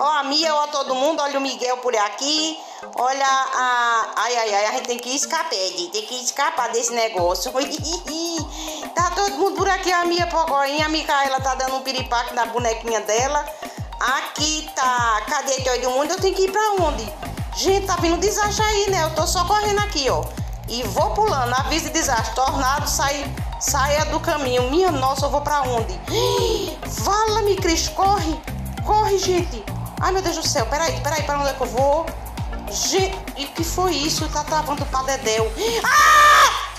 Ó, a Mia, ó, todo mundo. Olha o Miguel por aqui. Olha a... Ai, a gente tem que escapar, tem que escapar desse negócio. Tá todo mundo por aqui. A Mia Pocoinha, a Micaela tá dando um piripaque na bonequinha dela. Aqui tá... Cadê todo mundo? Eu tenho que ir pra onde? Gente, tá vindo desastre aí, né? Eu tô só correndo aqui, ó. E vou pulando. Aviso de desastre. Tornado, saia do caminho. Minha nossa, eu vou pra onde? Fala-me, Cris. Corre. Corre, gente. Ai, meu Deus do céu. Peraí. Para onde é que eu vou? Gente, e o que foi isso? Tá travando pra Dedéu. Ah!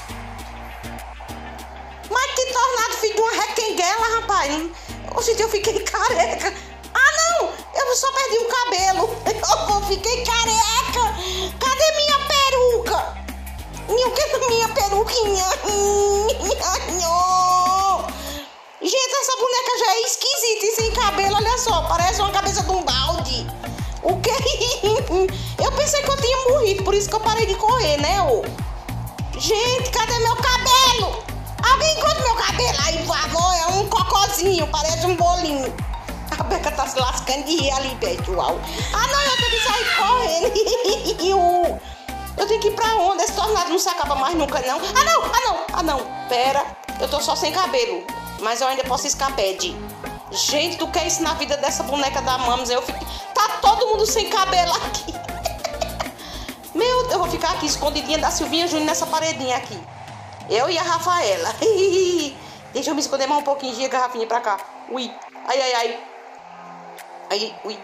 Mas que tornado, filho de uma requenguela, rapaz. Gente, eu fiquei careca. Ah, não. Eu só perdi o cabelo. Eu fiquei careca. Cadê minha peruca? Minha peruquinha. Gente, essa boneca já é esquisita e sem cabelo, olha só. Parece uma cabeça de um balde. O que? Eu pensei que eu tinha morrido, por isso que eu parei de correr, né, ô? Gente, cadê meu cabelo? Alguém encontra meu cabelo? Aí, por favor, é um cocôzinho, parece um bolinho. A Beca tá se lascando de rir ali, pessoal. Ah, não, eu tenho que sair correndo. Eu tenho que ir pra onde? Esse tornado não se acaba mais nunca, não. Ah, não. Pera, eu tô só sem cabelo. Mas eu ainda posso escapar de... Gente, tu quer isso na vida dessa boneca da Mames? Tá todo mundo sem cabelo aqui. Meu Deus, eu vou ficar aqui escondidinha da Silvinha Júnior nessa paredinha aqui. Eu e a Rafaela. Deixa eu me esconder mais um pouquinho. Gira a garrafinha pra cá. Ui. Ai. Aí, ui.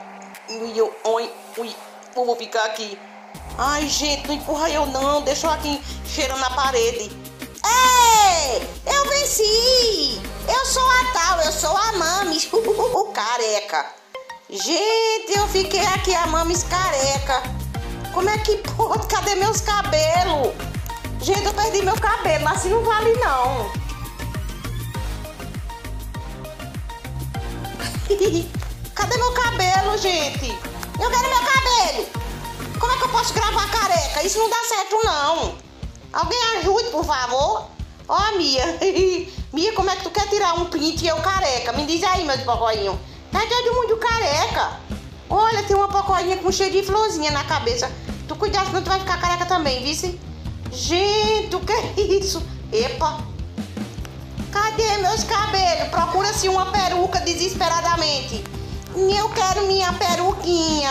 Eu vou ficar aqui. Ai, gente, não empurra eu não. Deixa eu aqui cheirando na parede. Ei, eu venci. Eu sou a tal, eu sou a Mames. Careca. Gente, eu fiquei aqui a Mames careca. Como é que pode? Cadê meus cabelos? Gente, eu perdi meu cabelo, mas assim não vale não. Cadê meu cabelo, gente? Eu quero meu cabelo. Como é que eu posso gravar careca? Isso não dá certo não. Alguém ajude, por favor. Ó, Mia. Mia, como é que tu quer tirar um print e eu careca? Me diz aí, meu pocoinho. Tá todo mundo careca. Olha, tem uma pocoinha com cheio de florzinha na cabeça. Tu cuidado, senão tu vai ficar careca também, vice? Gente, o que é isso? Epa. Cadê meus cabelos? Procura-se uma peruca desesperadamente. Eu quero minha peruquinha.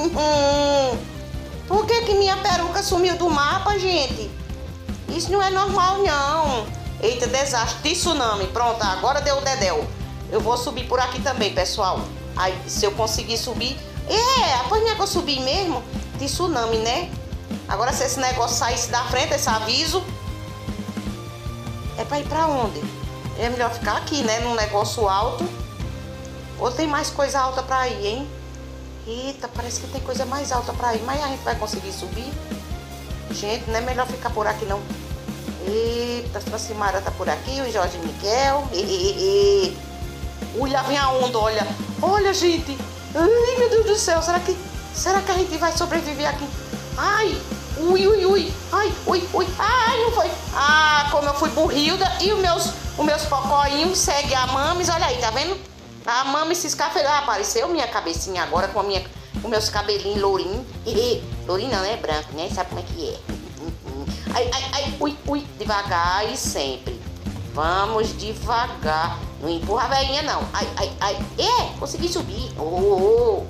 Por que minha peruca sumiu do mapa, gente? Isso não é normal, não. Eita, desastre, tsunami. Pronto, agora deu o dedéu. Eu vou subir por aqui também, pessoal. Aí, se eu conseguir subir... pois não é que eu subi mesmo? Tsunami, né? Agora, se esse negócio saísse da frente, esse aviso... É pra ir pra onde? É melhor ficar aqui, né? Num negócio alto. Ou tem mais coisa alta pra ir, hein? Eita, parece que tem coisa mais alta pra ir. Mas a gente vai conseguir subir? Gente, não é melhor ficar por aqui, não. Eita, a Francimara tá por aqui. O Jorge Miguel. Ui, lá vem a onda, olha. Olha, gente. Ai, meu Deus do céu. Será que a gente vai sobreviver aqui? Ai, ui. Ai, ui. Ai, não foi. Ah, como eu fui burrilda. E os meus pocoinhos seguem a Mames. Olha aí, tá vendo? A Mames se escafedou. Ah, apareceu minha cabecinha agora com os meus cabelinhos lourinhos. Lourinho não, é branco, né? Sabe como é que é? Ai, ui. Devagar e sempre. Vamos devagar. Não empurra a velhinha, não. Ai. Consegui subir. Oh.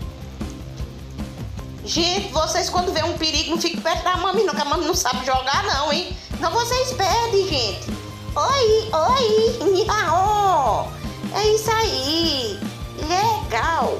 Gente, vocês quando vê um perigo, não fiquem perto da Mames, não, que a Mames não sabe jogar, não, hein? Não, vocês perdem, gente. Oi. É isso aí. Legal.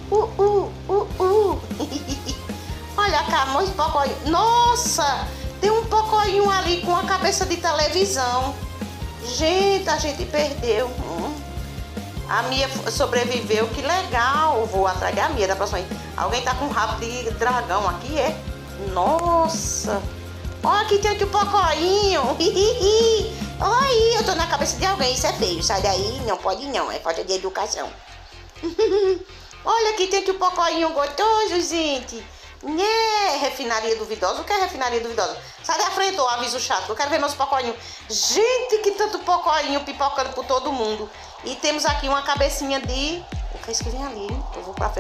Olha cá, meus pocoinhos. Nossa, tem um pocoinho ali com a cabeça de televisão. Gente, a gente perdeu. A Mia sobreviveu, que legal. Vou atrás da Mia da próxima vez. Alguém tá com um rabo de dragão aqui, é? Nossa. Olha, aqui tem aqui o pocoinho. Oi, eu tô na cabeça de alguém, isso é feio. Sai daí, não pode não, é falta de educação. Olha, aqui tem aqui o pocoinho gostoso, gente. Né, refinaria duvidosa. O que é refinaria duvidosa? Sai da frente, ô aviso chato. Eu quero ver meus pocoinhos. Gente, que tanto pocoinho pipocando por todo mundo. E temos aqui uma cabecinha de... O que é isso que vem ali? Eu vou pra frente.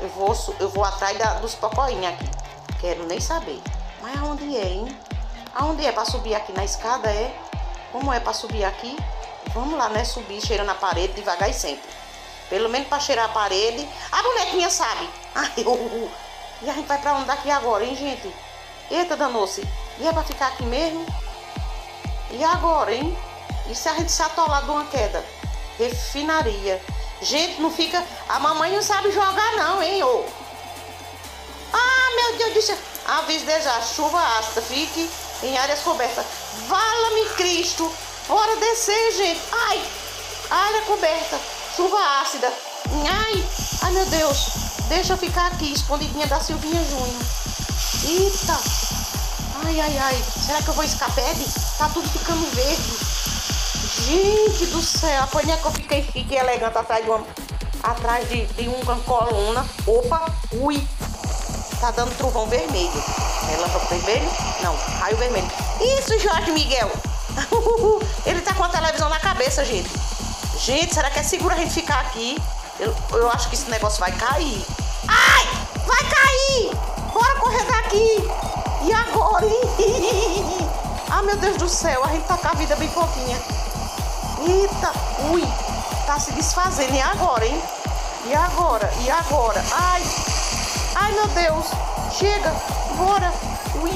Eu vou atrás dos pocoinhos aqui. Quero nem saber. Mas aonde é, hein? Aonde é pra subir aqui na escada, é? Como é pra subir aqui? Vamos lá, né? Subir cheirando a parede devagar e sempre. Pelo menos pra cheirar a parede. A bonequinha sabe. Ai, E a gente vai pra onde daqui agora, hein, gente? Eita, danou-se. E é pra ficar aqui mesmo? E agora, hein? E se a gente se atolar de uma queda? Refinaria. Gente, não fica... A mamãe não sabe jogar não, hein, ô? Ah, meu Deus do céu. Aviso desastre. Chuva ácida. Fique em áreas cobertas. Vala-me Cristo. Bora descer, gente. Ai, área coberta. Chuva ácida. Ai, meu Deus. Deixa eu ficar aqui, escondidinha da Silvinha Júnior. Eita. Ai. Será que eu vou escapar? Tá tudo ficando verde. Gente do céu. Apanhei que eu fiquei elegante atrás de uma coluna. Opa, ui. Tá dando trovão vermelho. Relâmpago vermelho? Não, raio vermelho. Isso, Jorge Miguel. Ele tá com a televisão na cabeça, gente. Gente, será que é seguro a gente ficar aqui? Eu acho que esse negócio vai cair. Ai, vai cair. Bora correr daqui. E agora, hein? Ah, meu Deus do céu, a gente tá com a vida bem pouquinha. Eita, ui, tá se desfazendo. E agora, hein? E agora? Ai, meu Deus. Chega, bora. Ui.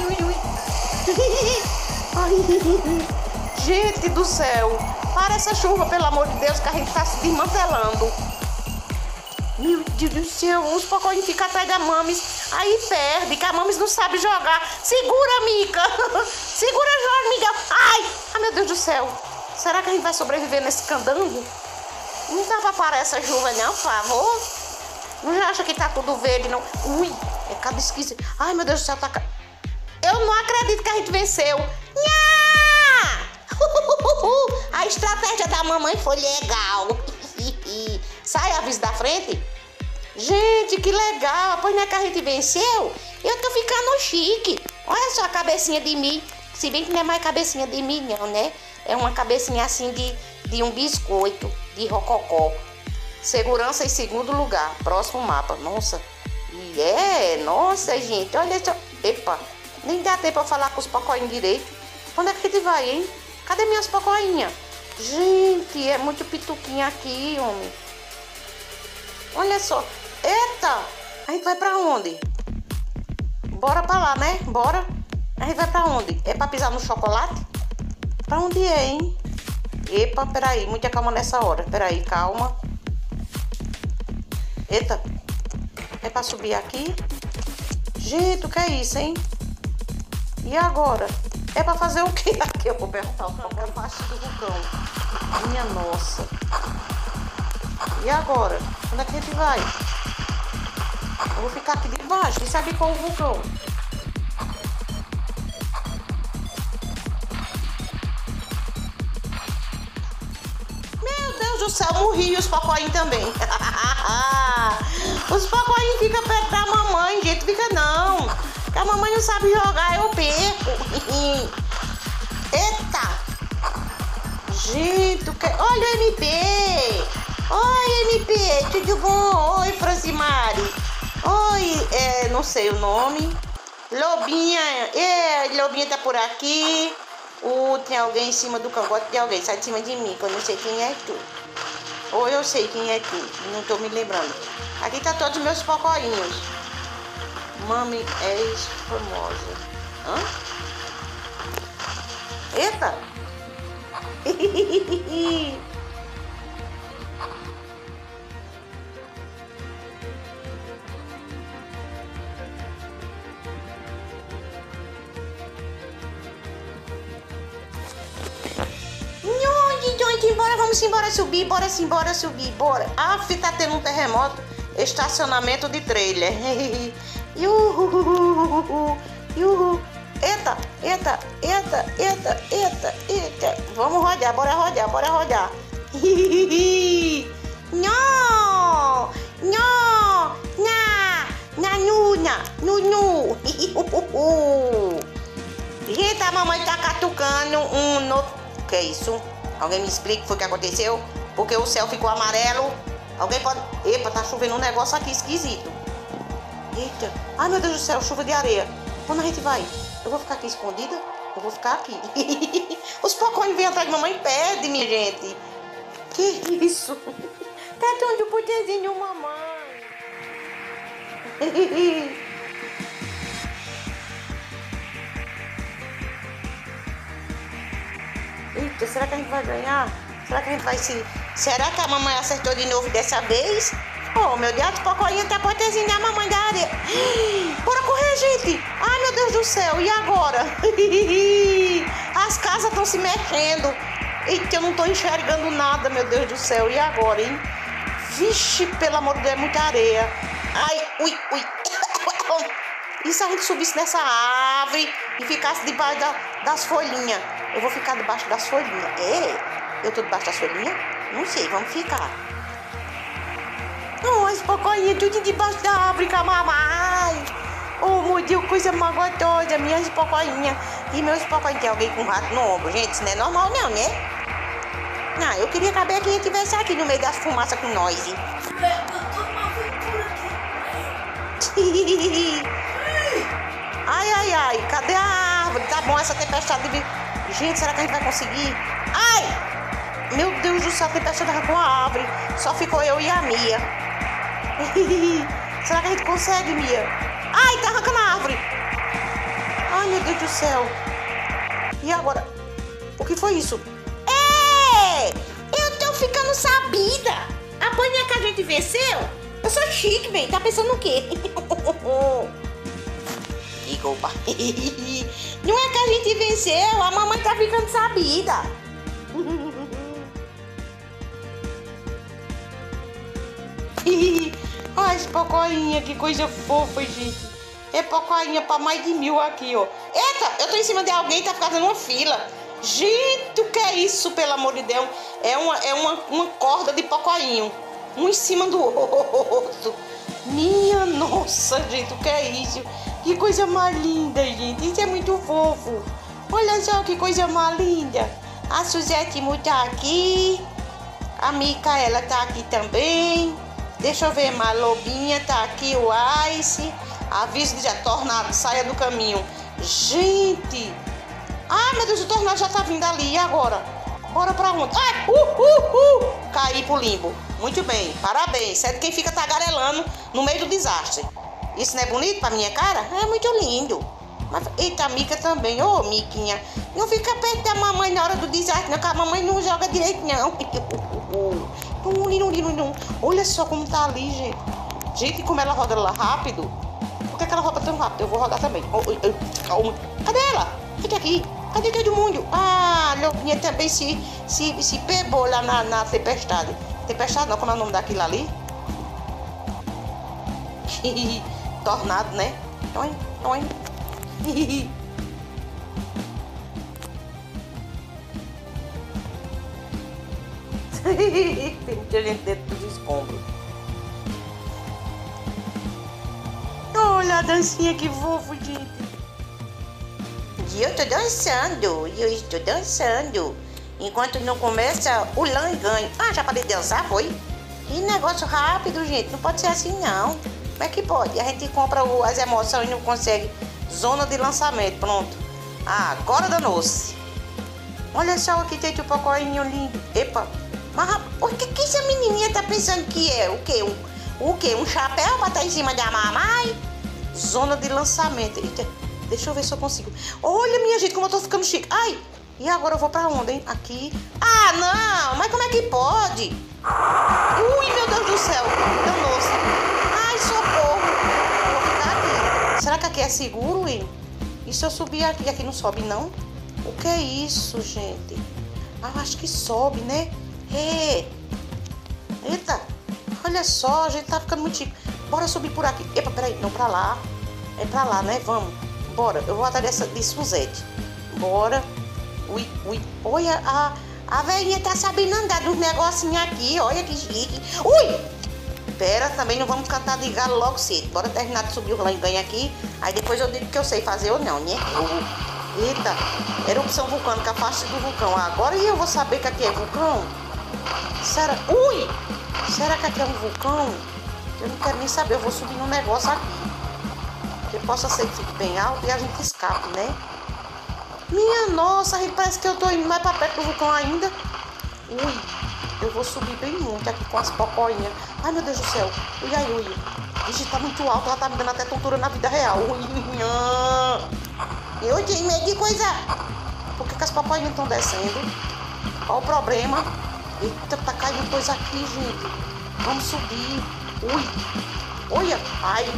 Ai, gente do céu. Para essa chuva, pelo amor de Deus, que a gente tá se desmantelando. Meu Deus do céu, os pocoinhos ficam atrás da Mames. Aí perde, que a Mames não sabe jogar. Segura, Mica. Segura, Jorge Miguel. Ai, meu Deus do céu. Será que a gente vai sobreviver nesse candango? Não dá pra parar essa chuva, não, por favor. Não acha que tá tudo verde, não? Ui, é cada esquisito. Ai, meu Deus do céu, tá... Eu não acredito que a gente venceu. Nha! A estratégia da mamãe foi legal. Sai, aviso da frente. Gente, que legal. Pois não é que a gente venceu? Eu tô ficando chique. Olha só a cabecinha de mim. Se bem que não é mais cabecinha de mim, não, né? É uma cabecinha assim de um biscoito, de rococó. Segurança em segundo lugar. Próximo mapa. Nossa. Nossa, gente. Olha só. Epa. Nem dá tempo pra falar com os pocoinhos direito. Onde é que a gente vai, hein? Cadê minhas pocoinhas? Gente, é muito pituquinha aqui, homem. Olha só. Eita. A gente vai pra onde? Bora pra lá, né? Bora. A gente vai pra onde? É pra pisar no chocolate? Pra onde é, hein? Epa, peraí. Muita calma nessa hora. Peraí, calma. Eita. É pra subir aqui? Gente, o que é isso, hein? E agora? É pra fazer o quê? Aqui eu vou perguntar o baixo do vulcão. Minha nossa. E agora? Onde é que a gente vai? Eu vou ficar aqui debaixo e saber qual é o vulcão. Meu Deus do céu, morri e os pocoinhos também. Os pocoinhos ficam perto da mamãe, gente, fica não. Que a mamãe não sabe jogar, eu perco. Eita! Gente, olha o MP! Oi, MP, tudo bom? Oi, Francimari. Oi, não sei o nome. Lobinha, Lobinha tá por aqui. Tem alguém em cima do cangote de alguém. Sai de cima de mim, que eu não sei quem é tu. Ou eu sei quem é tu, não tô me lembrando. Aqui tá todos os meus pocoinhos. Mami és famosa. Hã? Eita! Vamos embora subir, bora subir, bora. Tá tendo um terremoto. Estacionamento de trailer. Yuhu. Eita. Vamos rodar, bora rodar. Nu. Eita, a mamãe tá catucando que é isso? Alguém me explica o que foi que aconteceu? Porque o céu ficou amarelo. Alguém pode... Epa, tá chovendo um negócio aqui esquisito. Eita. Ai, meu Deus do céu, chuva de areia. Quando a gente vai? Eu vou ficar aqui escondida? Eu vou ficar aqui. Os pocões vêm atrás de mamãe e pedem, minha gente. Que isso? Tá onde o potezinho, mamãe? Eita, será que a gente vai ganhar? Será que a gente vai se... Será que a mamãe acertou de novo dessa vez? Oh, meu Deus, o pocoinha tá potezinho da mamãe da areia. Bora correr, gente. Ai, meu Deus do céu, e agora? As casas estão se mexendo. Eita, eu não tô enxergando nada, meu Deus do céu. E agora, hein? Vixe, pelo amor de Deus, é muita areia. Ai, ui. E se a gente subisse nessa árvore e ficasse debaixo das folhinhas? Eu vou ficar debaixo das folhinhas. Eu tô debaixo das folhinhas? Não sei, vamos ficar. Oh, as pocoinhas tudo debaixo da árvore com a mamãe. Oh, meu Deus, coisa magotosa, minhas pocoinhas. E meus pocoinhas, tem alguém com um rato no ombro. Gente, isso não é normal não, né? Não, eu queria que a Bequinha estivesse aqui no meio das fumaças com nós, hein? Ai, cadê a árvore? Tá bom essa tempestade de... Gente, será que a gente vai conseguir? Ai! Meu Deus do céu, a tempestade tá com a árvore. Só ficou eu e a Mia. Será que a gente consegue, Mia? Ai, tá arrancando a árvore. Ai, meu Deus do céu. E agora? O que foi isso? Eu tô ficando sabida. A banha que a gente venceu? Eu sou chique, bem. Tá pensando o quê? Opa. Não é que a gente venceu, a mamãe tá ficando sabida. Ai, esse pocoinha, que coisa fofa, gente. É pocoinha pra mais de 1000 aqui, ó. Eita, eu tô em cima de alguém, tá fazendo uma fila. Gente, o que é isso, pelo amor de Deus? É uma corda de pocoinho, um em cima do outro. Minha nossa, gente, o que é isso? Que coisa mais linda, gente. Isso é muito fofo. Olha só que coisa mais linda. A Suzete tá aqui. A Micaela tá aqui também. Deixa eu ver, a Lobinha tá aqui, o Ice. Aviso de tornado, saia do caminho. Gente. Ah, meu Deus, o tornado já tá vindo ali. E agora? Bora pra onde? Ah, caí pro limbo. Muito bem, parabéns. Certo quem fica tagarelando no meio do desastre. Isso não é bonito pra minha cara? É muito lindo. Mas, eita, a Mica também. Ô, Miquinha, não fica perto da mamãe na hora do desastre, não, que a mamãe não joga direito, não. Olha só como tá ali, gente. Gente, como ela roda lá rápido. Por que ela roda tão rápido? Eu vou rodar também. Calma. Cadê ela? Fica aqui. Cadê todo mundo? Ah, a Lobinha também se pegou lá na tempestade. Tempestade não, como é o nome daquilo ali? Tornado, né? Toin. Tem muita gente dentro dos escombros. Olha a dancinha que fofo, gente. E eu estou dançando. Enquanto não começa o langanho. Ah, já parei de dançar, foi? Que negócio rápido, gente. Não pode ser assim, não. Como é que pode? A gente compra as emoções e não consegue. Zona de lançamento, pronto. Ah, agora danou-se. Olha só aqui, tem um pocoinho lindo. Epa, mas o que essa menininha tá pensando que é? O quê? Um chapéu pra estar em cima da mamãe? Zona de lançamento. Eita, deixa eu ver se eu consigo. Olha, minha gente, como eu tô ficando chique. Ai, e agora eu vou pra onde, hein? Aqui. Ah, não, mas como é que pode? Ui, meu Deus do céu, danou-se. Ai, socorro. Eu vou ficar aqui. Será que aqui é seguro, hein? E se eu subir aqui? Aqui não sobe, não? O que é isso, gente? Ah, acho que sobe, né? Eita, olha só, a gente tá ficando muito chique. Bora subir por aqui. Epa, peraí, não, pra lá. É pra lá, né? Vamos. Bora, eu vou atrás de Suzete. Bora. Ui. Olha, a velhinha tá sabendo andar dos negocinhos aqui. Olha que chique. Ui! Pera, também não vamos cantar de galo logo cedo. Bora terminar de subir o langanho aqui. Aí depois eu digo que eu sei fazer ou não, né? Eita, erupção vulcânica, afaste do vulcão. Agora eu vou saber que aqui é vulcão? Será? Ui! Será que aqui é um vulcão? Eu não quero nem saber, eu vou subir num negócio aqui. Que possa ser que fique bem alto e a gente escape, né? Minha nossa, parece que eu tô indo mais pra perto do vulcão ainda. Ui, eu vou subir bem muito aqui com as pocoinhas. Ai, meu Deus do céu. Ui, ai, ui. Ixi, tá muito alto, ela tá me dando até tontura na vida real. Ui, eu tenho medo de coisa. Por que as pocoinhas estão descendo? Qual o problema? Eita, tá caindo coisa aqui, gente. Vamos subir. Ui, olha, ai.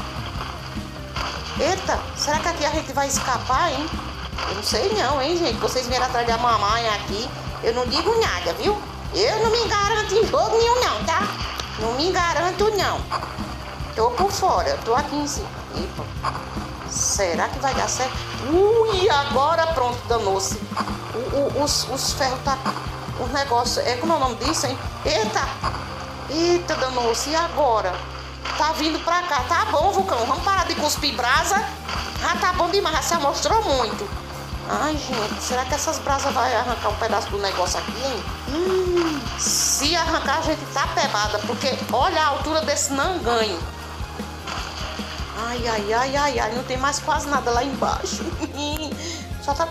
Eita, será que aqui a gente vai escapar, hein? Eu não sei não, hein, gente. Vocês vieram atrás da mamãe aqui. Eu não digo nada, viu? Eu não me garanto em jogo nenhum, não, tá? Não me garanto, não. Tô por fora, tô aqui em cima. Epa. Será que vai dar certo? Ui, agora pronto, danou-se. Os ferros tá... Os negócios... Como é o nome disso, hein? Eita! Eita, danou-se. E agora? Tá vindo pra cá. Tá bom, vulcão. Vamos parar de cuspir brasa. Ah, tá bom demais. Já se mostrou muito. Ai, gente. Será que essas brasas vai arrancar um pedaço do negócio aqui, hein? Se arrancar, a gente tá pebada. Porque olha a altura desse nanganho. Ai, ai, ai, ai, ai. Não tem mais quase nada lá embaixo. Só tá...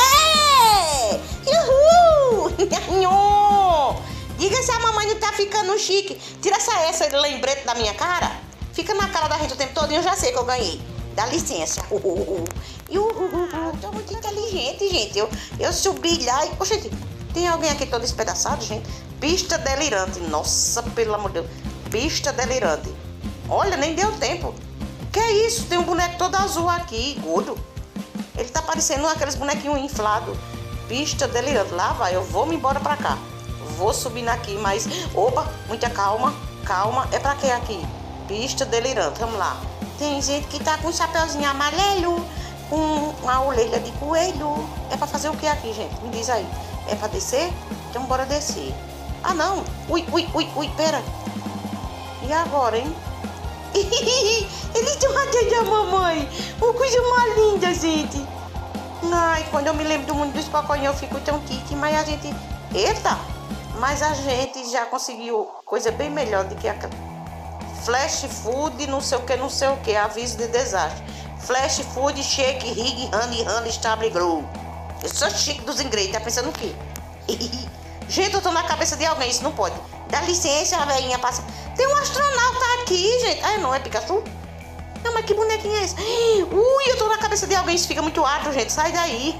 Uhul! Diga se a mamãe não tá ficando chique. Tira essa lembrete da minha cara. Fica na cara da gente o tempo todo e eu já sei que eu ganhei. Dá licença. Eu tô muito inteligente, gente. Eu subi lá e... Gente, tem alguém aqui todo espedaçado, gente? Pista delirante. Nossa, pelo amor de Deus. Pista delirante. Olha, nem deu tempo. Que é isso? Tem um boneco todo azul aqui, gordo. Ele tá parecendo aqueles bonequinhos inflados. Pista delirante. Lá vai, eu vou me embora pra cá. Vou subindo aqui, mas... Opa, muita calma. Calma. É pra quê aqui? Pista delirante. Vamos lá. Tem gente que tá com um chapeuzinho amarelo, com uma orelha de coelho. É pra fazer o que aqui, gente? Me diz aí. É pra descer? Então bora descer. Ah, não. Ui, pera. E agora, hein? Eles estão atrás da mamãe. Uma coisa mais linda, gente. Ai, quando eu me lembro do mundo dos pacoinhos, eu fico tão tique, mas a gente... Eita! Mas a gente já conseguiu coisa bem melhor do que a Flash Food, não sei o que, aviso de desastre. Flash Food, Shake, Rig, Honey, Stable Grow. Eu sou chique dos ingredientes, tá pensando o quê? Gente, eu tô na cabeça de alguém, isso não pode. Dá licença, a velhinha passa. Tem um astronauta aqui, gente. Ah, não, é Pikachu? Não, mas que bonequinho é esse? Ui, eu tô na cabeça de alguém, isso fica muito alto, gente. Sai daí.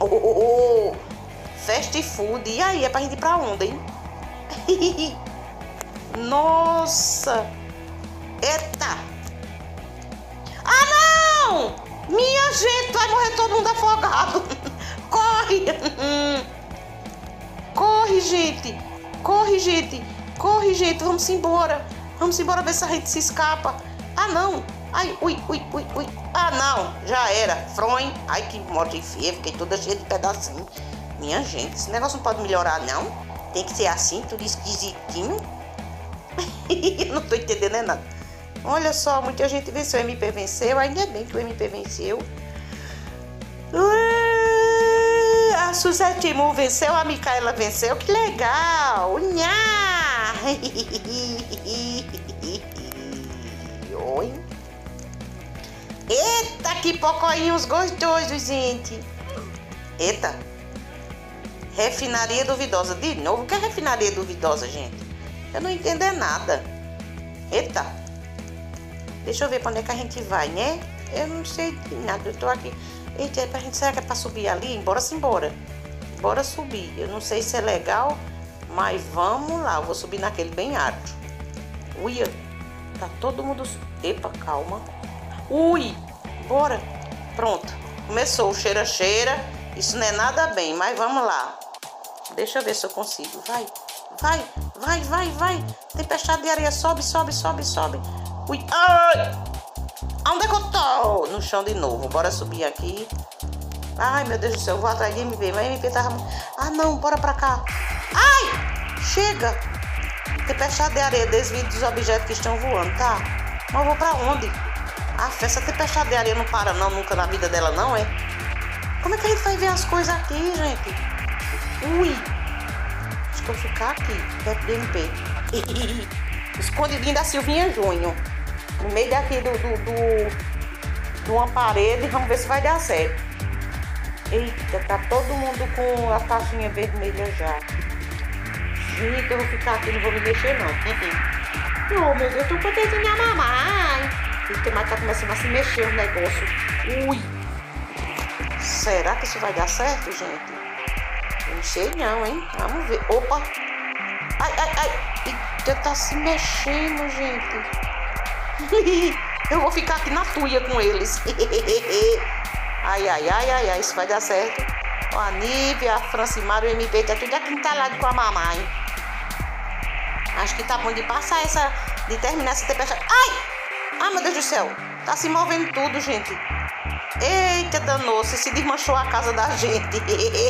Fast Food. E aí, é pra gente ir pra onde, hein? Nossa. Eita. Ah, não! Minha gente, vai morrer todo mundo afogado. Corre. Corre, gente. Corre, gente. Corre, gente. Vamos embora. Vamos embora ver se a gente se escapa. Ah, não. Ai, ui. Ah, não. Já era. Fronha. Ai, que morte feia. Fiquei toda cheia de pedacinho. Minha gente, esse negócio não pode melhorar, não. Tem que ser assim, tudo esquisitinho. Eu não tô entendendo é nada. Olha só, muita gente venceu. O MP venceu. Ainda bem que o MP venceu. A Suzette Mu venceu. A Micaela venceu. Que legal. Nha. Oi. Eita, que pocoinhos gostosos, gente. Eita. Refinaria duvidosa. De novo, o que é refinaria duvidosa, gente? Eu não entendo é nada. Eita. Deixa eu ver pra onde é que a gente vai, né? Eu não sei de nada. Eu tô aqui. Eita, é pra gente... Será que é pra subir ali? Bora-se embora. Bora subir. Eu não sei se é legal, mas vamos lá. Eu vou subir naquele bem alto. Ui, tá todo mundo... Epa, calma. Ui, bora. Pronto. Começou o cheira-cheira. Isso não é nada bem, mas vamos lá. Deixa eu ver se eu consigo. Vai. Tempestade de areia. Sobe. Ui. Ai! Onde é que eu tô? No chão de novo. Bora subir aqui. Ai, meu Deus do céu. Eu vou atrás de MP. Mas MP tava... Ah, não. Bora pra cá. Ai! Chega. Tempestade de areia. Desvio dos objetos que estão voando, tá? Mas eu vou pra onde? Ah, essa tempestade de areia não para não. Nunca na vida dela, não, é? Como é que a gente vai ver as coisas aqui, gente? Ui. Acho que eu vou ficar aqui. Perto do MP. Escondidinho da Silvinha Júnior. No meio daqui de uma parede. Vamos ver se vai dar certo. Eita, tá todo mundo com a taxinha vermelha já. Gente, eu vou ficar aqui, não vou me mexer não. Oh, meu Deus, tô com vontade de minha mamãe. Eita, mas tá começando a se mexer o negócio. Ui. Será que isso vai dar certo, gente? Eu não sei não, hein? Vamos ver. Opa. Ai. Eita, tá se mexendo, gente. Eu vou ficar aqui na tuia com eles. Ai, isso vai dar certo. Ó, a Nívia, a Francimar, o MP, tá tudo aqui entalado com a mamãe. Acho que tá bom de passar de terminar essa tempestade. Ai, meu Deus do céu. Tá se movendo tudo, gente. Eita, danou-se, se desmanchou a casa da gente.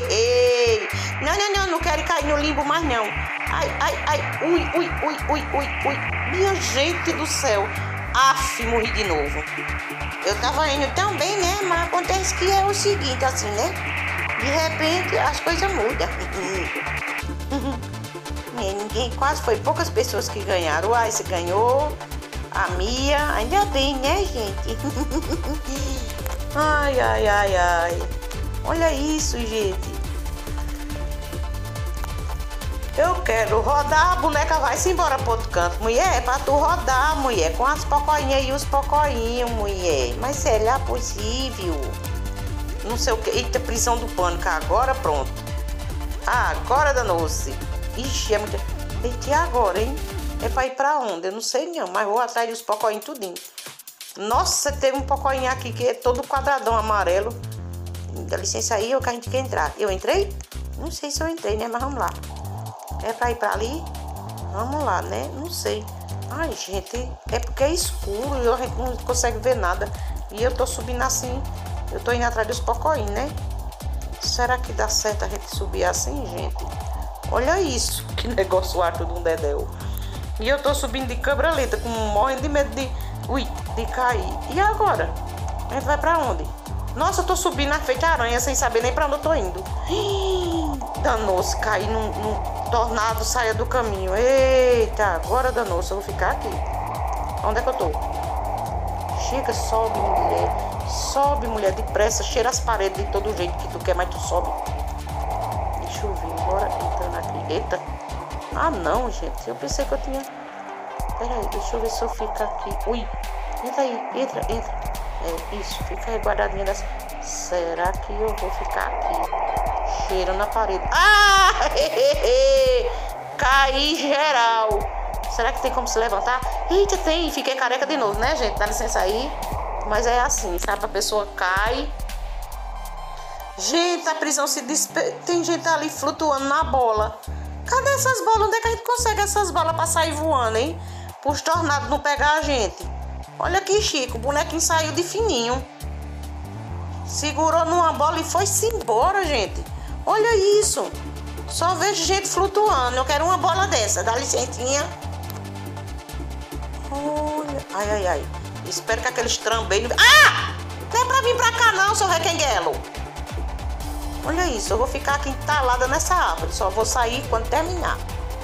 Não quero cair no limbo mais não. Ai, ui. Minha gente do céu. Aff, morri de novo. Eu tava indo tão bem, né? Mas acontece que é o seguinte, assim, né? De repente as coisas mudam. Quase foi poucas pessoas que ganharam. O Ice ganhou, a Mia, ainda bem, né, gente? Ai. Olha isso, gente. Eu quero rodar, a boneca vai-se embora pro outro canto. Mulher, é pra tu rodar, mulher, com as pocoinhas e os pocoinhos, mulher. Mas será possível? Não sei o que. Eita, prisão do pânico. Agora pronto. Agora danou-se. Ixi, é muito... Eita, e agora, hein? É pra ir pra onde? Eu não sei não, mas vou atrás dos pocoinhos tudinho. Nossa, teve um pocoinho aqui que é todo quadradão amarelo. Dá licença aí, que a gente quer entrar. Eu entrei? Não sei se eu entrei, né? Mas vamos lá. É pra ir pra ali? Vamos lá, né? Não sei. Ai, gente, é porque é escuro e a gente não consegue ver nada. E eu tô subindo assim. Eu tô indo atrás dos pocoinhos, né? Será que dá certo a gente subir assim, gente? Olha isso. Que negócio alto de um dedéu. E eu tô subindo de câmera lenta, morrendo de medo de cair. E agora? A gente vai pra onde? Nossa, eu tô subindo na feita aranha sem saber nem pra onde eu tô indo. Danou-se, caí num tornado, saia do caminho. Eita, agora danou-se, eu vou ficar aqui. Onde é que eu tô? Chega, sobe, mulher. Sobe, mulher, depressa. Cheira as paredes de todo jeito que tu quer, mas tu sobe. Deixa eu ver, bora entrando aqui. Eita. Ah, não, gente. Eu pensei que eu tinha... Peraí, deixa eu ver se eu fico aqui. Ui, entra aí, entra. É, isso, fica aí guardadinha dessa. Será que eu vou ficar aqui? Cheiro na parede. Ah! Caí geral. Será que tem como se levantar? Eita, tem. Fiquei careca de novo, né, gente? Dá licença aí. Mas é assim, sabe? A pessoa cai. Gente, a prisão se despe... Tem gente ali flutuando na bola. Cadê essas bolas? Onde é que a gente consegue essas bolas pra sair voando, hein? Para os tornados não pegar a gente. Olha aqui, Chico. O bonequinho saiu de fininho. Segurou numa bola e foi-se embora, gente. Olha isso. Só vejo gente flutuando. Eu quero uma bola dessa. Dá licencinha. Olha. Ai. Espero que aqueles trambeiros... Ah! Não é pra vir pra cá não, seu requenguelo. Olha isso. Eu vou ficar aqui entalada nessa árvore. Só vou sair quando terminar.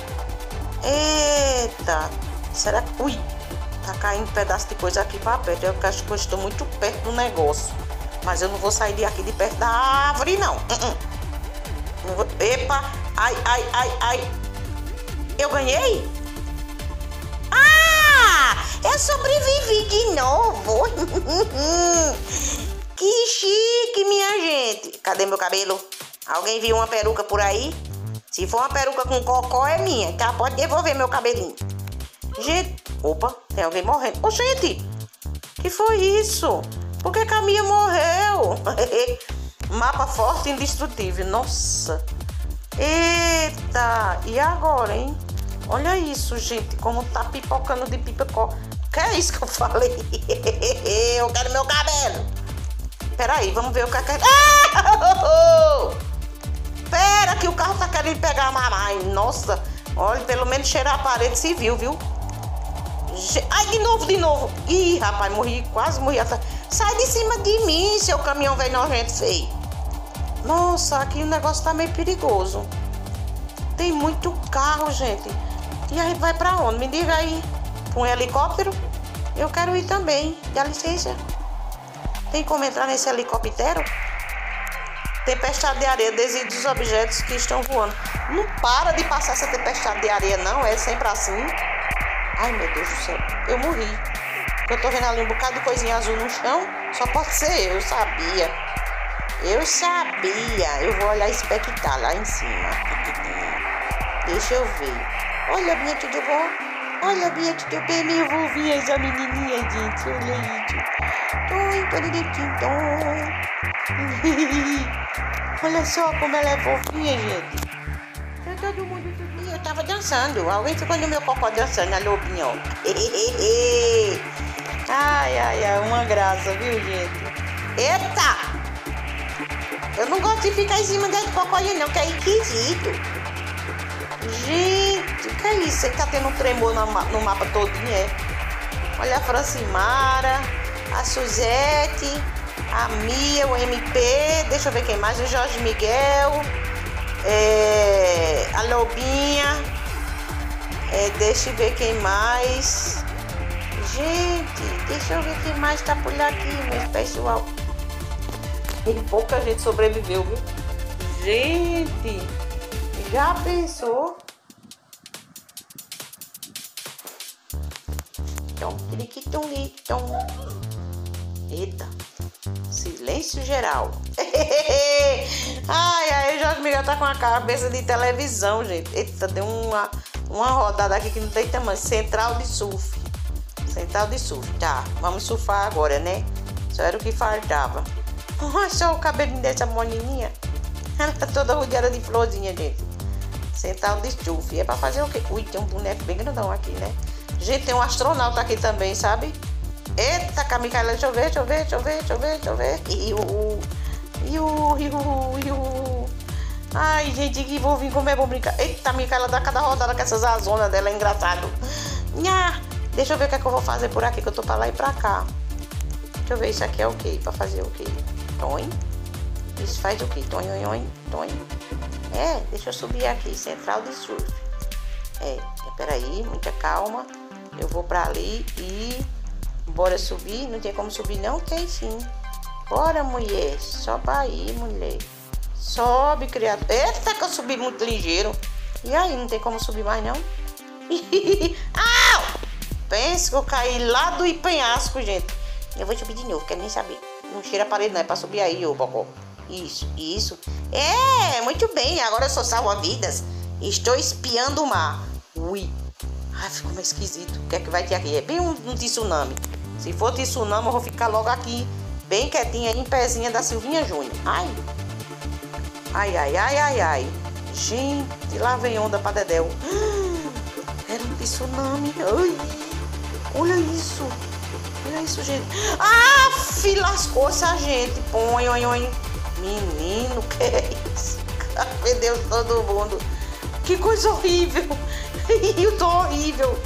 Eita. Será que... Ui. Tá caindo um pedaço de coisa aqui pra perto. Eu acho que eu estou muito perto do negócio. Mas eu não vou sair daqui de perto da árvore, não. Não vou... Epa. Ai. Eu ganhei? Ah! Eu sobrevivi de novo. Que chique, minha gente. Cadê meu cabelo? Alguém viu uma peruca por aí? Se for uma peruca com cocó, é minha. Tá? Pode devolver meu cabelinho. Gente... Opa, tem alguém morrendo. Ô, gente, que foi isso? Por que a Mia morreu? Mapa forte e indestrutível. Nossa. Eita. E agora, hein? Olha isso, gente. Como tá pipocando de pipocó. Que é isso que eu falei? Eu quero meu cabelo. Peraí, vamos ver o que é. Pera que o carro tá querendo pegar a mamãe. Nossa. Olha, pelo menos cheirar a parede se viu, viu? Ai, de novo. Ih, rapaz, quase morri. Sai de cima de mim, seu caminhão velho nojento feio. Nossa, aqui o negócio tá meio perigoso. Tem muito carro, gente. E a gente vai pra onde? Me diga aí. Com um helicóptero? Eu quero ir também. Dá licença. Tem como entrar nesse helicóptero? Tempestade de areia, desvie dos objetos que estão voando. Não para de passar essa tempestade de areia, não. É sempre assim. Ai, meu Deus do céu. Eu morri. Eu tô vendo ali um bocado de coisinha azul no chão. Só pode ser eu sabia. Eu sabia. Eu vou olhar expectar lá em cima. Deixa eu ver. Olha, minha tudo bom? Olha, minha tudo bem, minha vovinha, essa menininha, gente. Olha isso. Olha só como ela é fofinha, gente. Todo mundo dormia, eu tava dançando. Alguém ficou no meu cocô dançando, a lobinha, ó. Ai, ai, ai, uma graça, viu, gente? Eita! Eu não gosto de ficar em cima desse cocôzinho, não, que é esquisito. Gente, que é isso? Você tá tendo um tremor no mapa todinho, é? Olha a Francimara, a Suzete, a Mia, o MP, deixa eu ver quem mais, o Jorge Miguel, a Lobinha, deixa eu ver quem mais. Gente, deixa eu ver quem mais tá por aqui, meu pessoal. E pouca gente sobreviveu, viu? Gente, já pensou? Eita, silêncio geral. Ai, ai, o Jorge Miguel tá com a cabeça de televisão, gente. Eita, deu uma rodada aqui que não tem tamanho. Central de surf. Central de surf, tá. Vamos surfar agora, né? Só era o que faltava. Olha só o cabelinho dessa menininha. Ela tá toda rodeada de florzinha, gente. Central de surf. É pra fazer o quê? Ui, tem um boneco bem grandão aqui, né? Gente, tem um astronauta aqui também, sabe? Eita, Micaela, deixa eu ver. Ai, gente, que vou vir comer, vou brincar. Eita, Micaela dá cada rodada com essas azonas dela, é engraçado. Nha, deixa eu ver o que é que eu vou fazer por aqui, que eu tô pra lá e pra cá. Deixa eu ver, isso aqui é o quê? Pra fazer o quê? Toim? Isso faz o quê? Toim. Deixa eu subir aqui, central de surf. Peraí, muita calma. Eu vou pra ali e... Bora subir? Não tem como subir não? Tem sim. Bora, mulher. Sobe aí, mulher. Sobe, criado. Eita, que eu subi muito ligeiro. E aí, não tem como subir mais não? Au! Pensa que eu caí lá do penhasco, gente. Eu vou subir de novo, quero nem saber. Não cheira a parede não, é pra subir aí, ô bocó. Isso. Muito bem. Agora eu sou salva-vidas. Estou espiando o mar. Ui. Ai, ficou meio esquisito. O que é que vai ter aqui? É bem um tsunami. Se for tsunami, eu vou ficar logo aqui, bem quietinha, em pezinha da Silvinha Júnior. Ai. Gente, lá vem onda pra Dedéu. Era um tsunami. Ai. Olha isso, gente. Lascou-se a gente. Põe. Menino, que é isso? Perdeu todo mundo. Que coisa horrível. Eu tô horrível.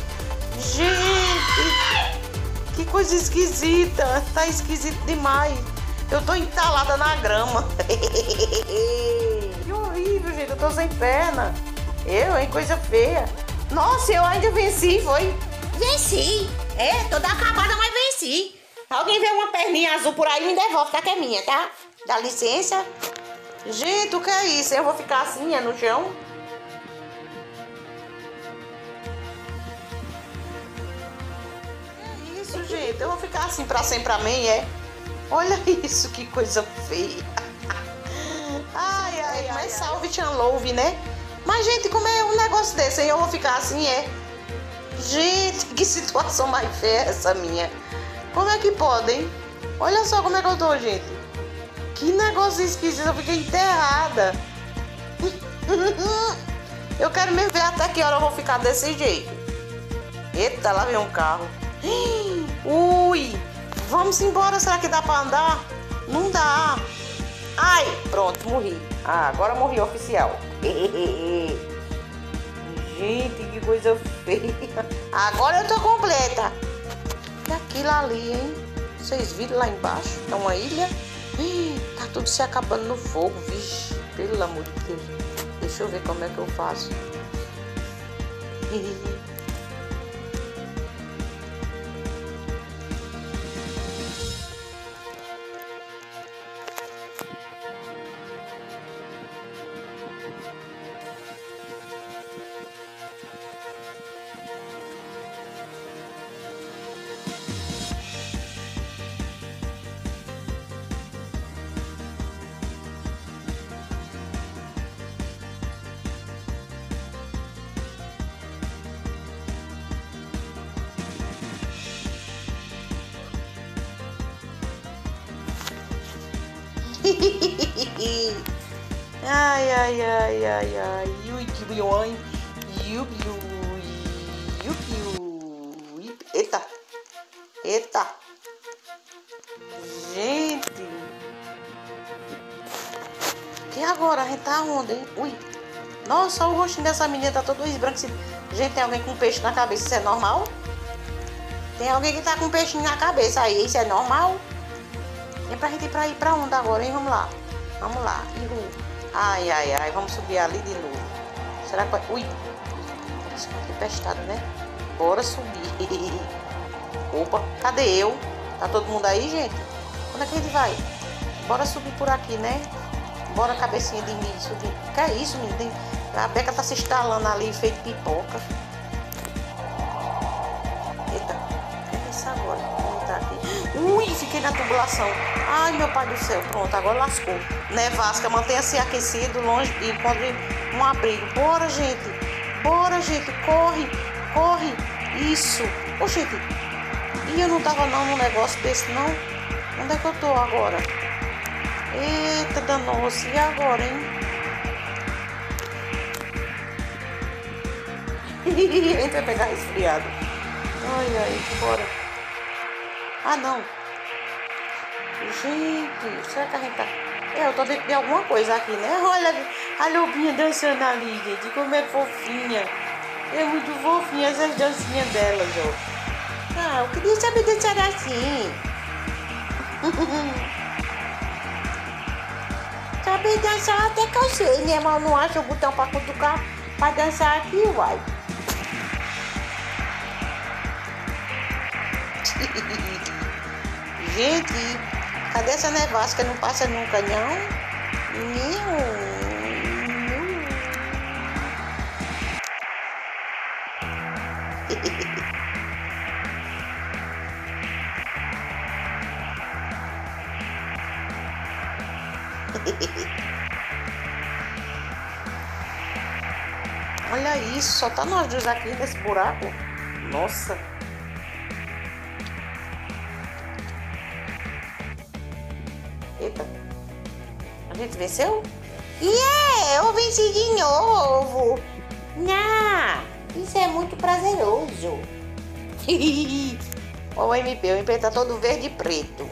Gente, que coisa esquisita. Tá esquisito demais. Eu tô entalada na grama. Que horrível, gente. Eu tô sem perna. Coisa feia. Nossa, eu ainda venci, foi? Venci. Toda acabada, mas venci. Alguém vê uma perninha azul por aí, me devolve, tá? Que é minha, tá? Dá licença. Gente, o que é isso? Eu vou ficar assim, no chão? Gente, eu vou ficar assim pra sempre, amém, Olha isso, que coisa feia. Mas salve, Tchanlouve, né? Mas, gente, como é um negócio desse, eu vou ficar assim, Gente, que situação mais feia essa minha. Como é que pode, hein? Olha só como é que eu tô, gente. Que negócio esquisito, eu fiquei enterrada. Eu quero mesmo ver até que hora eu vou ficar desse jeito. Eita, lá vem um carro. Ui, vamos embora, será que dá pra andar? Não dá. Ai, pronto, morri. Agora morri oficial. Gente, que coisa feia. Agora eu tô completa. E aquilo ali, hein? Vocês viram lá embaixo? É uma ilha. Tá tudo se acabando no fogo, vixe. Pelo amor de Deus. Deixa eu ver como é que eu faço. Ai, ai, ai, ai, ai. Ui, que bioi. Eita. Eita. Gente. E agora? A gente tá onde, hein? Ui. Nossa, o rostinho dessa menina tá todo esbranquido. Gente, tem alguém com peixe na cabeça. Isso é normal? Tem alguém que tá com peixinho na cabeça aí. Isso é normal? É pra gente ir pra onde agora, hein? Vamos lá. Vamos lá. Ai, ai, ai. Vamos subir ali de novo. Será que vai... Ui. Isso é tempestade, né? Bora subir. Opa, cadê eu? Tá todo mundo aí, gente? Onde é que a gente vai? Bora subir por aqui, né? Bora, cabecinha de milho, subir. Que é isso, menino? A Beca tá se instalando ali, feito pipoca. Eita, o que é isso agora? Vamos entrar aqui. Ui, fiquei na tubulação. Ai, meu pai do céu. Pronto, agora lascou. Nevasca, mantenha-se aquecido, longe e encontre um abrigo. Bora, gente. Bora, gente. Corre, corre. Isso. Ô, gente. E eu não tava não num negócio desse, não? Onde é que eu tô agora? Eita, danou-se. E agora, hein? A gente vai pegar resfriado. Ai, ai, bora. Ah, não. Gente, será que a gente tá... eu tô dentro de alguma coisa aqui, né? Olha a lobinha dançando ali, gente. Como é fofinha. É muito fofinha essas dancinhas dela, ó. Ah, eu queria saber dançar assim. Saber dançar até que eu sei, né? Mas eu não acho o botão pra cutucar pra dançar aqui, uai. Gente, cadê essa nevasca? Não passa nunca, não? Não. Olha isso, só tá nós dois aqui nesse buraco. Nossa. Eita. A gente venceu? Eu venci de novo. Não, isso é muito prazeroso. Olha o MP tá todo verde e preto.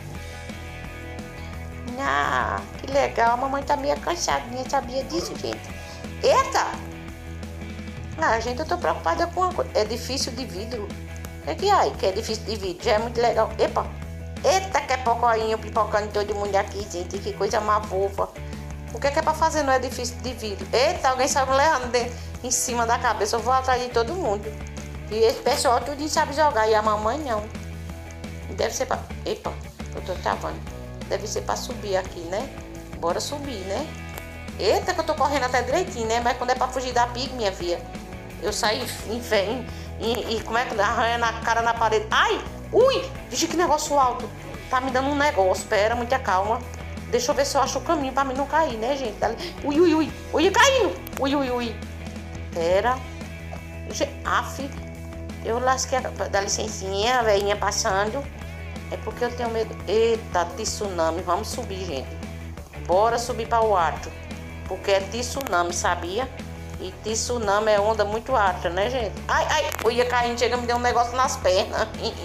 Ah, que legal, a mamãe tá meio cansadinha, sabia disso, gente? Eita! Ah, gente, eu tô preocupada com uma coisa. É difícil de vidro. O que é que é difícil de vidro? Já é muito legal. Epa! Eita, que é pocoinho pipocando todo mundo aqui, gente. Que coisa mais fofa. O que é pra fazer não é difícil de vidro? Eita, alguém saiu me levando em cima da cabeça. Eu vou atrás de todo mundo. E esse pessoal tudo sabe jogar. E a mamãe não. Deve ser pra... Epa, eu tô travando. Deve ser pra subir aqui, né? Bora subir, né? Eita, que eu tô correndo até direitinho, né? Mas quando é pra fugir da pig, minha filha, eu saio e como é que arranha na cara na parede. Ai! Ui! Vixe, que negócio alto. Tá me dando um negócio. Pera, muita calma. Deixa eu ver se eu acho o caminho pra mim não cair, né, gente? Ui, ui, ui. Ui, caindo. Ui, ui, ui. Pera. Aff. Eu lasquei. Dá licencinha, a velhinha passando. É porque eu tenho medo. Eita, tsunami. Vamos subir, gente. Bora subir para o alto. Porque é tsunami, sabia? E tsunami é onda muito alta, né, gente? Ai, ai. Eu ia caindo, chega, me deu um negócio nas pernas.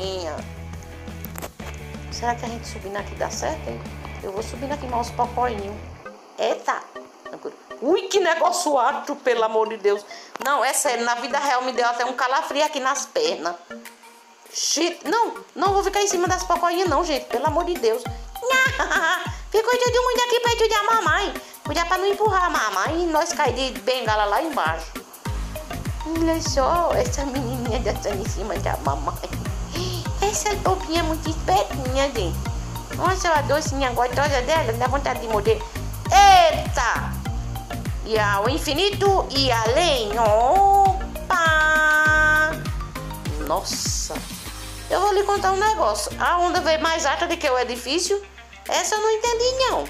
Será que a gente subindo aqui dá certo, hein? Eu vou subindo aqui mais uns pocoinhos. Eita. Ui, que negócio alto, pelo amor de Deus. Não, é sério. Na vida real me deu até um calafrio aqui nas pernas. Shit, não vou ficar em cima das pocoinhas não, gente, pelo amor de Deus. Ficou todo mundo aqui perto da mamãe. Cuidar pra não empurrar a mamãe e nós cair de bengala lá embaixo. Olha só, essa menininha dançando em cima da mamãe. Essa bobinha é muito espertinha, gente. Nossa, a docinha gostosa dela, dá vontade de morder. Eita! E ao infinito e além. Opa! Nossa! Eu vou lhe contar um negócio. A onda veio mais alta do que o edifício. Essa eu não entendi, não.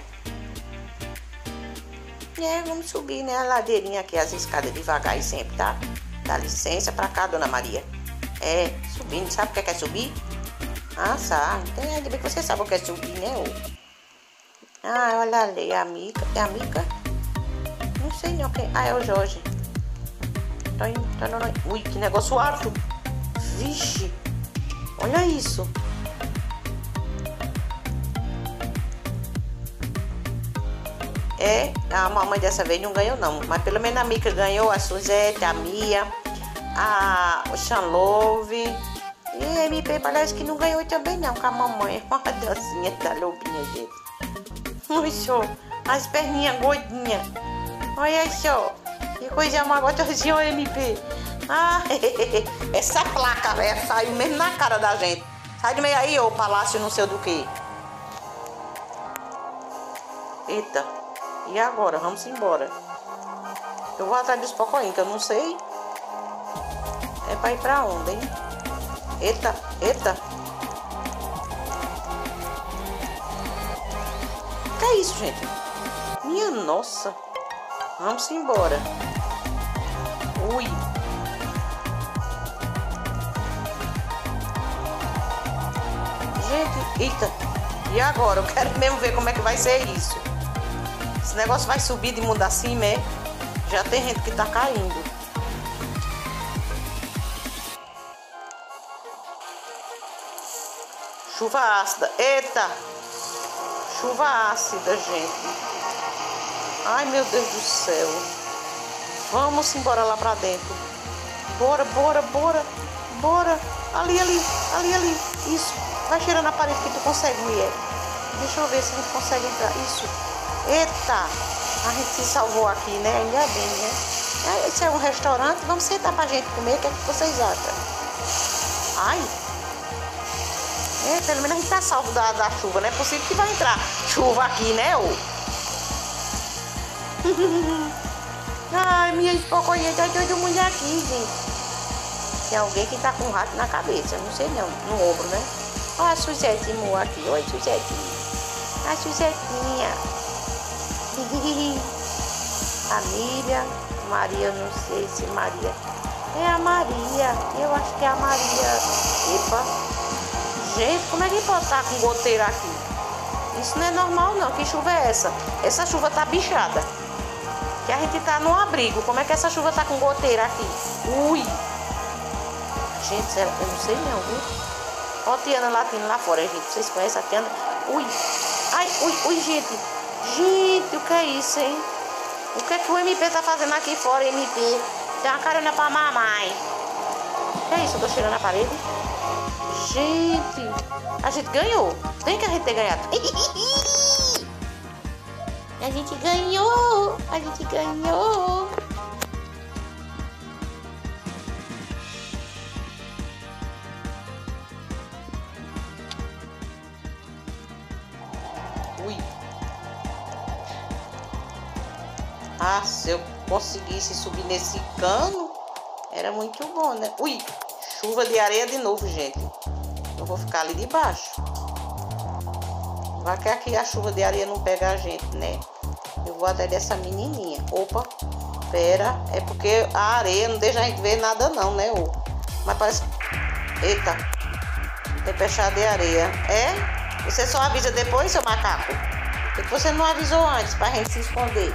Vamos subir, né? A ladeirinha aqui, as escadas devagar e sempre, tá? Dá licença pra cá, dona Maria. Subindo. Sabe o que é subir? Ah, sabe. Ainda bem que você sabe o que é subir, né? Ah, olha ali, a Mica. É a Mica? Não sei não quem. Ah, é o Jorge. Ui, que negócio alto. Vixe. Olha isso. É, a mamãe dessa vez não ganhou não. Mas pelo menos a Mica ganhou, a Suzete, a Mia, o Xanlove. E a MP parece que não ganhou também não, com a mamãe. Olha a dancinha da lobinha, gente. Olha só, as perninhas gordinhas. Olha só, que coisa mais gostosinha, MP. Ah, essa placa, velho, saiu mesmo na cara da gente. Sai do meio aí, ô palácio não sei do que. Eita, e agora? Vamos embora. Eu vou atrás dos pocoinhos, que eu não sei. É pra ir pra onde, hein? Eita, eita. Que é isso, gente? Minha nossa. Vamos embora. Ui. Gente, eita. E agora? Eu quero mesmo ver como é que vai ser isso. Esse negócio vai subir de mundo acima, é? Já tem gente que tá caindo. Chuva ácida. Eita! Chuva ácida, gente. Ai, meu Deus do céu. Vamos embora lá pra dentro. Bora, bora, bora. Bora. Ali, ali, ali, ali. Isso. Vai cheirando a parede que tu consegue, mulher. Deixa eu ver se a gente consegue entrar. Isso. Eita. A gente se salvou aqui, né? Ainda bem, né? Esse é um restaurante. Vamos sentar pra gente comer. O que é que vocês acham? Ai. Pelo menos a gente tá salvo da chuva. Não é possível que vai entrar chuva aqui, né, ô? Ai, minha espocoinha tá todo mundo aqui, gente. Tem alguém que tá com um rato na cabeça. Não sei não, no ombro, né? Olha a Suzetinha aqui. Oi, Suzetinha. A Suzetinha. Família. Maria, não sei se Maria. É a Maria. Eu acho que é a Maria. Epa. Gente, como é que pode estar com goteira aqui? Isso não é normal não. Que chuva é essa? Essa chuva tá bichada. Que a gente tá no abrigo. Como é que essa chuva tá com goteira aqui? Ui! Gente, eu não sei não, viu? Olha a Tiana latindo lá fora, gente. Vocês conhecem a Tiana? Ui! Ai, ui, ui, gente. Gente, o que é isso, hein? O que é que o MP tá fazendo aqui fora, MP? Tem uma carona pra mamãe. O que é isso? Eu tô cheirando a parede? Gente, a gente ganhou. Tem que a gente ter ganhado. A gente ganhou. A gente ganhou. Ui. Ah, se eu conseguisse subir nesse cano, era muito bom, né? Ui, chuva de areia de novo, gente. Eu vou ficar ali debaixo. Vai que aqui a chuva de areia não pega a gente, né? Eu vou até dessa menininha. Opa, pera. É porque a areia não deixa a gente ver nada não, né? Mas parece... Eita. Tempestade de areia. É? Você só avisa depois, seu macaco? Por que você não avisou antes pra gente se esconder?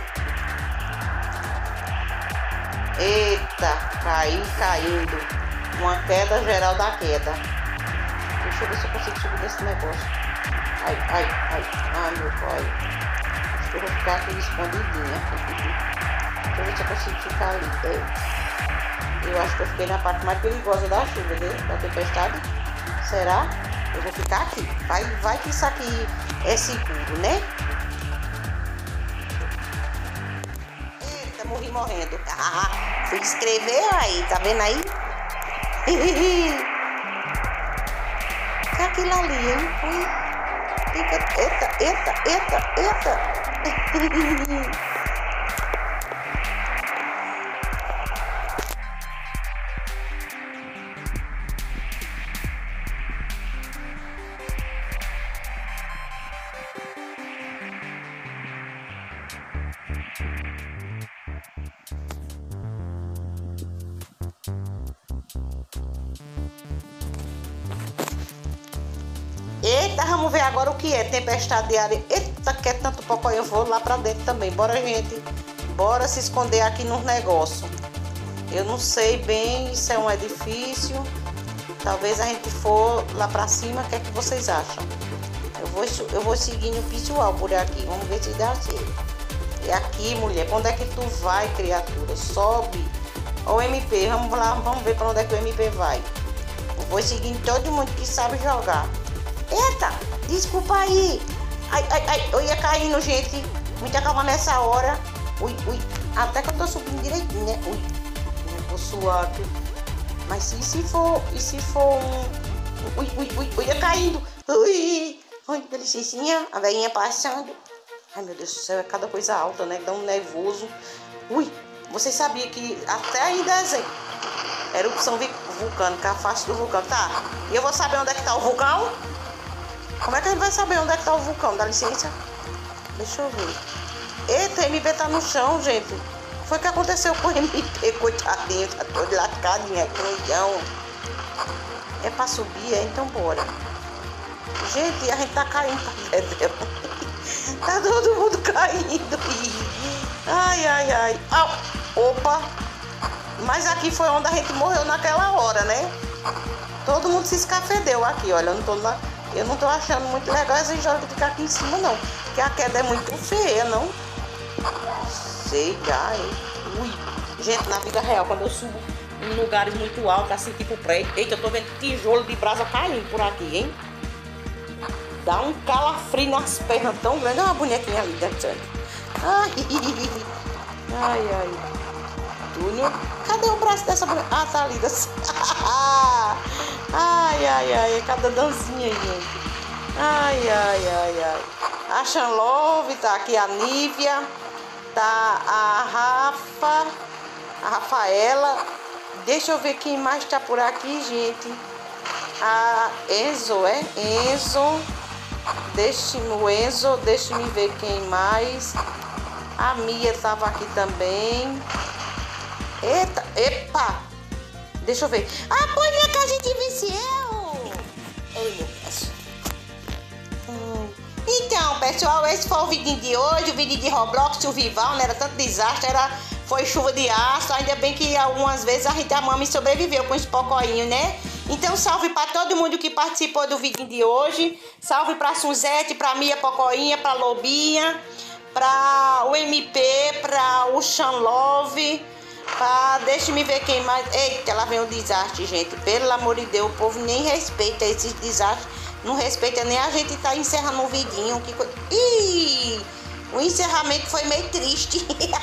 Eita. Caindo. Uma queda geral da queda. Deixa eu ver se eu consigo subir desse negócio. Ai, meu pai. Acho que eu vou ficar aqui escondidinha. Deixa eu ver se eu consigo ficar ali. Eu acho que eu fiquei na parte mais perigosa da chuva, né? Da tempestade. Será? Eu vou ficar aqui. Vai que isso aqui é seguro, né? Eita, morri morrendo. Ah, fui escrever aí, tá vendo aí? Que é aquilo ali, hein? Ui. Eita. Eita, vamos ver agora o que é tempestade de areia. Eita. quer tanto pocoinho, eu vou lá pra dentro também. Bora, gente. Bora se esconder aqui nos negócios. Eu não sei bem, isso é um edifício. Talvez a gente for lá pra cima, o que é que vocês acham? Eu vou seguindo o visual por aqui, vamos ver se dá certo. E aqui, mulher, pra onde é que tu vai, criatura? Sobe. Ó o MP, vamos lá, vamos ver pra onde é que o MP vai. Eu vou seguindo todo mundo que sabe jogar. Eita, desculpa aí. Ai, eu ia caindo, gente. Muita calma nessa hora. Ui. Até que eu tô subindo direitinho, né? Ui, eu tô suave. Mas e se for um... Ui, ia caindo. Ui, dá licencinha, a velhinha passando. Ai, meu Deus do céu, é cada coisa alta, né? Dá um nervoso. Ui, você sabia que até em dezembro era erupção vulcânica, a face do vulcão, tá? E eu vou saber onde é que tá o vulcão? Como é que a gente vai saber onde é que tá o vulcão? Dá licença. Deixa eu ver. Eita, o MP tá no chão, gente. Foi o que aconteceu com o MP, coitadinho, tá todo lascadinho, cruzão. É pra subir, é? Então bora. Gente, a gente tá caindo pra pedra. Tá todo mundo caindo. Ai. Opa. Mas aqui foi onde a gente morreu naquela hora, né? Todo mundo se escafedeu aqui, olha. Eu não tô achando muito legal essa história de ficar aqui em cima, não. Porque a queda é muito feia, não? Sei, ui. Gente, na vida real, quando eu subo em lugares muito altos, assim, tipo prédio. Eita, eu tô vendo tijolo de brasa caindo por aqui, hein? Dá um calafrio nas pernas tão grande. Olha uma bonequinha ali dançando. Ai. Túnel. Cadê o braço dessa boneca? Ah, tá ali. Ai. Cada dancinha, gente. Ai. A Xanlove, tá aqui a Nívia. Tá a Rafaela. Deixa eu ver quem mais tá por aqui, gente. A Enzo, Enzo. Deixe-me ver quem mais. A Mia tava aqui também. Epa! Deixa eu ver. Ah, pois minha casa de venceu! Ai, meu Deus. Então, pessoal, esse foi o vídeo de hoje. O vídeo de Roblox, survival, não era tanto desastre, foi chuva de aço. Ainda bem que algumas vezes a mami sobreviveu com esse pocoinho, né? Então, salve para todo mundo que participou do vídeo de hoje. Salve para Suzete, para Mia Pocoinha, para Lobinha, para o MP, para o Xanlove, deixa-me ver quem mais. Eita, lá vem o desastre, gente. Pelo amor de Deus, o povo nem respeita esses desastres. Não respeita nem a gente tá encerrando o vidinho. Ih, o encerramento foi meio triste.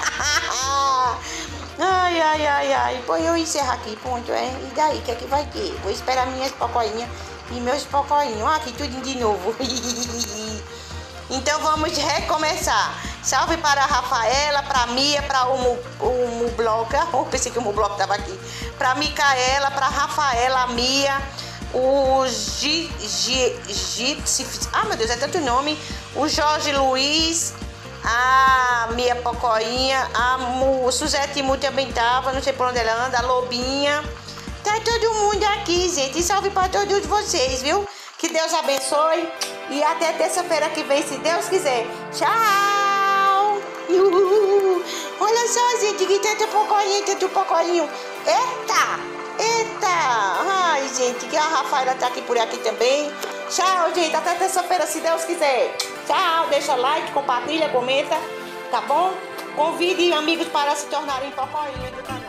Ai. Pô, eu encerro aqui, ponto, E daí, o que é que vai ter? Vou esperar minhas pocoinhas e meus pocoinhos. Aqui tudo de novo. Então vamos recomeçar. Salve para a Rafaela, para a Mia, para o Mubloca. Oh, pensei que o Mubloca estava aqui. Para a Micaela, para a Rafaela, a Mia, o ah, meu Deus, é tanto nome. O Jorge Luiz, a Mia Pocoinha, o Suzete Mu também tava, não sei por onde ela anda, a Lobinha. Tá todo mundo aqui, gente. E salve para todos vocês, viu? Que Deus abençoe. E até terça-feira que vem, se Deus quiser. Tchau! Olha só, gente, que tanto pocoinho. Eita! Ai, gente, que a Rafaela tá aqui por aqui também. Tchau, gente. Até terça-feira, se Deus quiser. Tchau. Deixa like, compartilha, comenta. Tá bom? Convide amigos para se tornarem pocoinhos do canal.